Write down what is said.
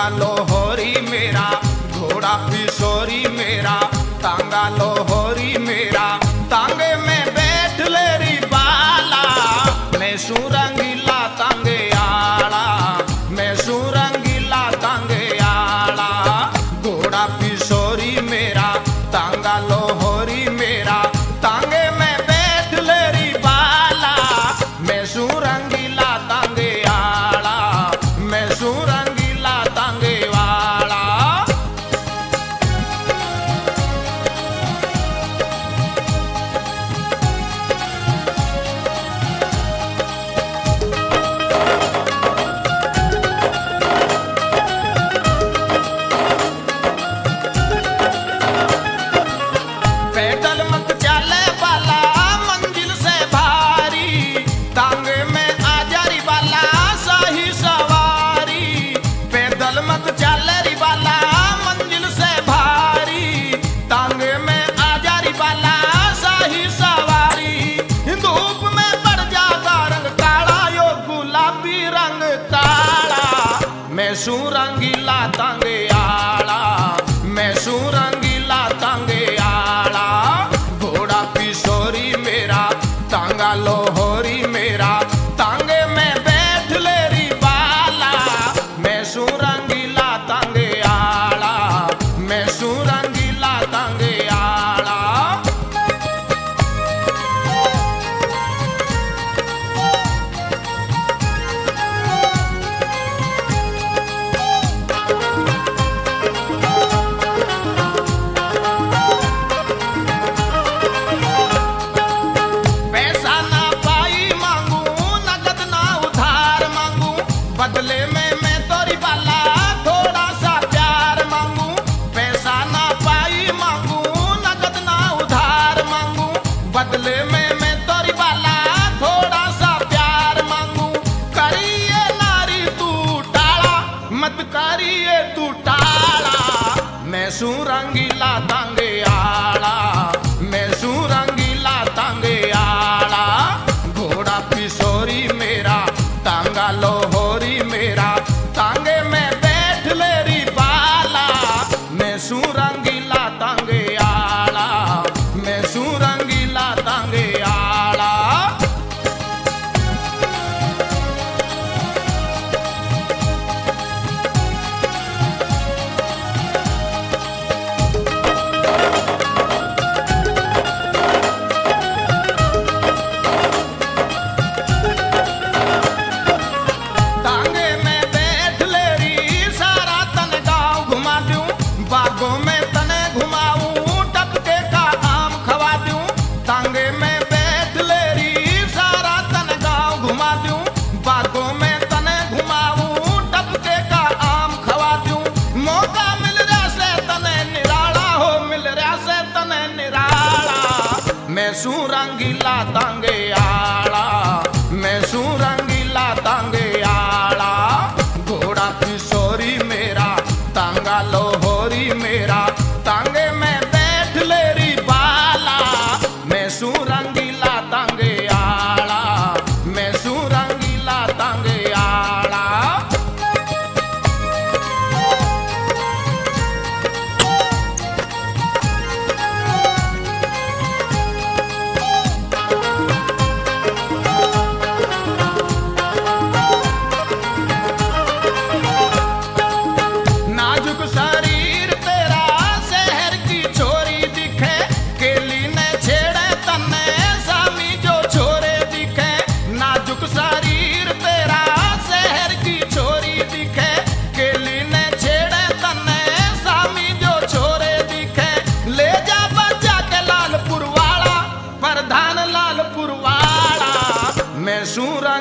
लोहोरी मेरा, घोड़ा पिसोरी मेरा, तांगा लोहोरी मेरा, तांगे में बैठ ले री बाला, मैं सुरंगीला तांगे आला, मैं सुरंगीला तांगे आला। घोड़ा पिसोरी मेरा, तांगा लोहोरी मेरा, तांगे में बैठ ले री बाला, मैं सुरंगीला तांगे आला, मैं सुरंगीला तांगे वाला। पैदल मत चले वाला मंजिल से भारी, तांगे में आ जा री वाला शाही सवारी। पैदल मत चले री वाला मंजिल से भारी, तांगे में आ जा री वाला शाही सवारी। धूप में पड़ जाता रंग काला, यो गुलाबी रंग काला, मैं सुरंगीला तांगे आला, मैं सुरंगीला तांगे आला। घोड़ा पिसोरी मेरा, तांगा लोहोरी मेरा, तांगे में बैठ ले री बाला, मैं सुरंगीला तांगे आला, मैं सुरंगीला तांगे आला। पैसा ना पाई मांगू, नगद ना उधार मांगू, बदले में मैं तोरी वाला थोड़ा सा प्यार मांगू। पैसा ना पाई मांगू, नगद ना उधार मांगू, बदले में मैं तोरी वाला थोड़ा सा प्यार मांगू। करिए नारी तू टाला, मत करिए तू टाला, मैं सुरंगीला तांगे आला, मैं सुरंगीला तांगे आला। घोड़ा पिसोरी मेरा, तांगा लोहोरी मेरा, तांगे में बैठ ले री बाला, मैं सुरंगीला तांगे आला, मैं सुरंगीला तांगे आला। तांगे में बैठ ले री सारा तन गाँव घुमा दूं, बागों में तने घुमाऊं, टपके का आम खवा दूं। तांगे में बैठ ले री सारा तन गाँव घुमा दूं, बागों में तने घुमाऊं, टपके का आम खवा दूं। मौका मिल रहा से तने निराला हो, मिल रहा से तने निराला, मैं सुरंगीला तांगे आला, मैं सुरंगीला तांगे आला। घोड़ा पिसोरी मेरा, तांगा लोहोरी मेरा, तांगे में बैठ ले री बाला, मैं सुरंगीला तांगे आला, मैं सुरंगीला तांगे आला। नाजुक शरीर तेरा शहर की छोरी दिखे, केली ने छेड़े तन्ने सामी जो छोरे दिखे। नाजुक शरीर तेरा शहर की छोरी दिखे, केली ने छेड़े तन्ने सामी जो छोरे दिखे। ले जा बच्चा के लालपुर वाला, प्रधान लालपुर वाला, मैं सुरंग